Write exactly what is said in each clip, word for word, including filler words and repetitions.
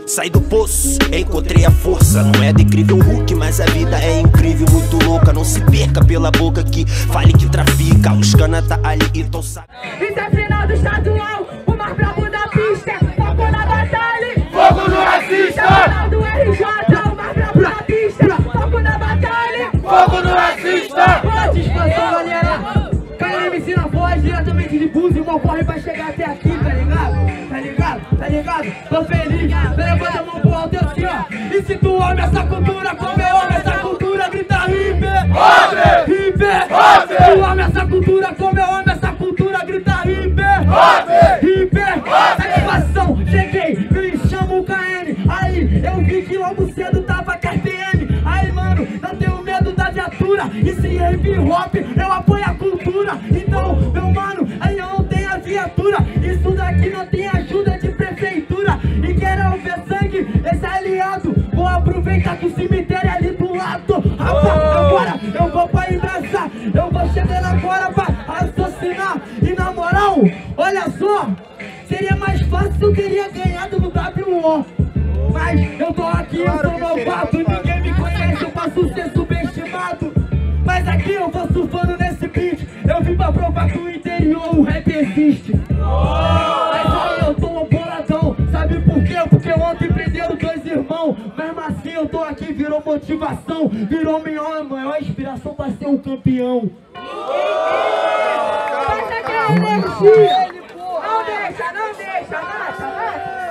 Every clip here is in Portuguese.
Saí do poço, encontrei a força. Não é do incrível Hulk, mas a vida é incrível, muito louca. Não se perca pela boca que fale que trafica. Os cana tá ali e tão sabe. Isso é final do estadual, o mais brabo da pista. Fogo na batalha, fogo no racista. Final do R J, o mais brabo da pista. Fogo na batalha, fogo no racista. Satisfação, galera. K M C na voz, diretamente de Búzios. Mal corre pra chegar até aqui, tá ligado? Tá ligado? Tá ligado? Tô feliz, levanta a mão pro alto assim, ó. E se tu ama essa cultura, como eu amo essa cultura, grita hipe, hipe. Se tu ama essa cultura, como eu amo essa cultura, grita hipe, hipe. Satisfação, cheguei, me chamo K M. Aí, eu vi que logo cedo tava com R P M. Aí, mano, não tenho medo da viatura. E se é hip hop, eu apoio a cultura. Então, meu mano, aí eu não tenho a viatura. Isso daqui não tem ajuda de prefeitura. E quero ver sangue, esse aliado. Vou aproveitar que o cemitério é ali do lado. Rapaz, agora eu vou pra embraçar. Eu vou chegando agora pra raciocinar. E na moral, olha só, seria mais fácil se eu teria ganhado no W O. Mas eu tô aqui, eu sou novato. Ninguém me conhece, eu posso ser subestimado. Mas aqui eu vou surfando nesse beat. Eu vim pra provar que o interior o rap existe. Mas aí eu tô um boladão. Sabe por quê? Porque ontem prenderam dois irmãos. Mesmo assim eu tô aqui, virou motivação. Virou minha maior inspiração pra ser um campeão. Mas aqui é energia. Não deixa, não deixa, mata, mata.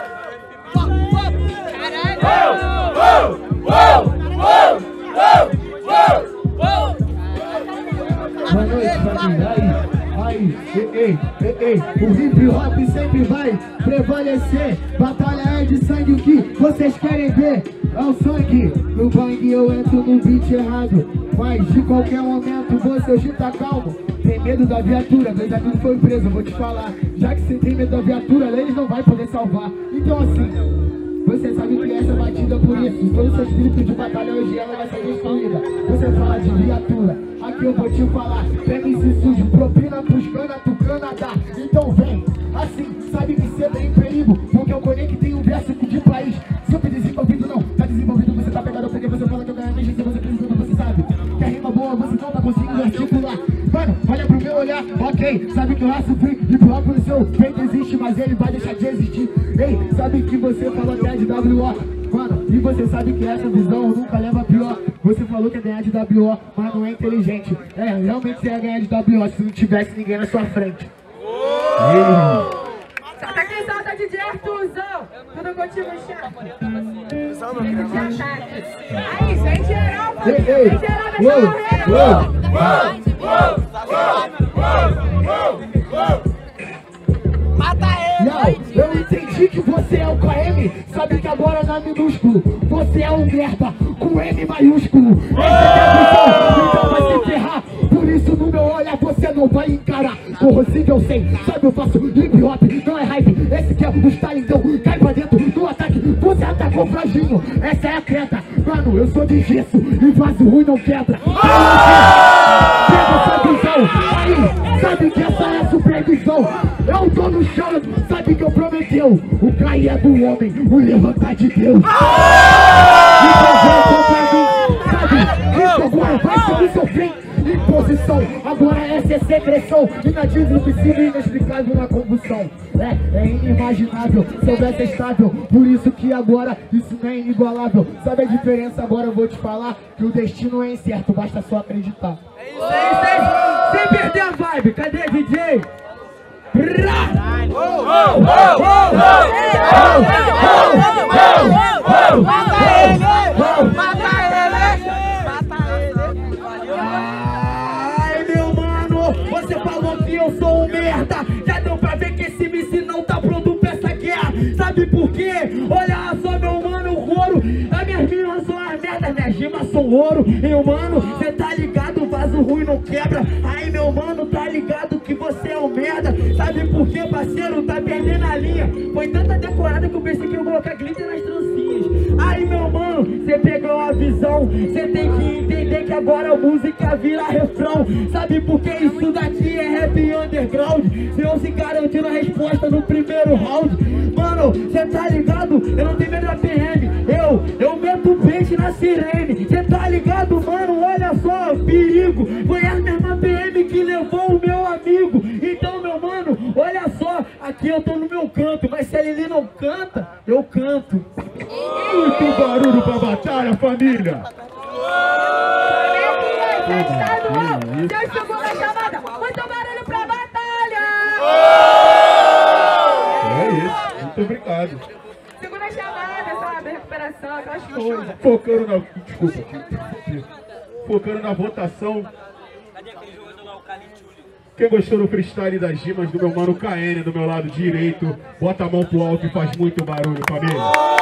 Uou, uou, uou, uou, uou. Boa noite, família. Aí, aí, ei, ei, ei, ei. O hip hop sempre vai prevalecer. Batalha é de sangue, o que vocês querem ver é o sangue. No bang eu entro no beat errado, mas de qualquer momento você hoje tá calmo. Tem medo da viatura, dois amigos foi preso, eu vou te falar. Já que você tem medo da viatura, eles não vai poder salvar. Então assim, você sabe que essa batida por isso. Todo seu espírito de batalha hoje ela vai ser destruída. Você fala de viatura, aqui eu vou te falar. Pega esse sujo, propina pros cana, tu cana dá. Então vem, assim, sabe que você tá em perigo. Porque eu conectei um verso de país. Super desenvolvido não, tá desenvolvido, você tá pegado. Porque você fala que eu ganho mesmo, se você acredita, você sabe que a rima boa, você não tá conseguindo articular. Mano, olha pro meu olhar, ok. Sabe que eu raço free, hip hop no seu peito existe, mas ele vai deixar de existir. Ei, sabe que você falou até de W O, mano, e você sabe que essa visão nunca leva a pior. Você falou que ia ganhar de W O, mas não é inteligente. É, realmente você ia ganhar de W O se não tivesse ninguém na sua frente. Ei. Solta aqui, solta D J Arthurzão. Tudo contigo, chefe. Solta D J ataque. Aí, sem geral, família. Sem geral, deixa eu Mata ele! Eu entendi que você é o K M. Sabe que agora na minúsculo você é um merda com M maiúsculo. Essa é a visão, então vai se ferrar. Por isso no meu olhar você não vai encarar. Corrosivo eu sei, sabe eu faço hip hop, não é hype. Esse que é o style, então cai pra dentro do ataque. Você atacou fraginho, essa é a treta. Mano, eu sou de gesso e vaso ruim não quebra. Pega essa visão, aí, sabe que essa é a supervisão. Eu tô no chão, sabe que eu prometeu. O cair é do homem, o levantar de Deus. Então vem contra mim, sabe? Isso agora vai ser o seu fim. Imposição, agora essa é secreção. Inadmissível e inexplicável na convulsão. É, é inimaginável, soubesse estável. Por isso que agora isso não é inigualável. Sabe a diferença? Agora eu vou te falar que o destino é incerto, basta só acreditar. É isso aí, sem perder a vibe. Cadê D J? Mata ele! Mata ele! Ai, meu mano, você falou que eu sou um merda. Já deu pra ver que esse M C não tá pronto pra essa guerra. Sabe por quê? Olha só, meu mano, o couro. As minhas rimas são as merdas, minhas rimas são ouro. E, mano, cê tá ligado, vaso ruim não quebra. Aí, meu mano, tá ligado que você é um merda. Sabe por quê, parceiro? Tá perdendo a linha. Foi tanta decorada que eu pensei que eu ia colocar glitter nas trancinhas. Aí, meu mano, cê pegou a visão. Cê tem que entender que agora a música vira refrão. Sabe por que isso daqui é rap underground? Se eu se garantindo a resposta no primeiro round. Mano, cê tá ligado? Eu não tenho medo da perder. na sirene. Cê tá ligado, mano? Olha só, perigo. Foi a mesma P M que levou o meu amigo. Então, meu mano, olha só, aqui eu tô no meu canto, mas se ele não canta, eu canto. Muito barulho pra batalha, família! Seu segunda chamada, muito barulho pra batalha! É isso, muito obrigado. Segunda chamada, sabe? Recuperação, aquelas coisas. Focando na... Desculpa, tio. Focando na votação. Quem gostou do freestyle das rimas do meu mano K N do meu lado direito, bota a mão pro alto e faz muito barulho, família.